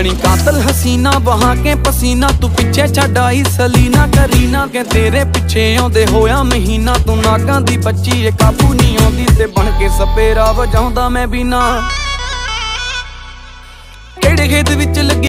बनी कातल हसीना बहा के पसीना, तू पिछे छड्ड आई सलीना करीना के तेरे पिछे आउंदे होया महीना। तू नागां दी बच्ची ए काबू नहीं आउंदी ते बन के सपेरा वजाउंदा मैं भी ना। केड़े खेत विच लगी